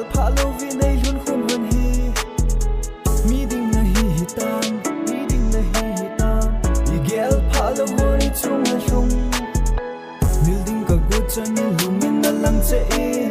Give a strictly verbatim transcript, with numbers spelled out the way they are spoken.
phalo vi nei lun khun hun hi mi ding na hi hitam mi ding na hi hitam i gel phalo honi chung ha chung mil ding ka gu chan lumin na lang che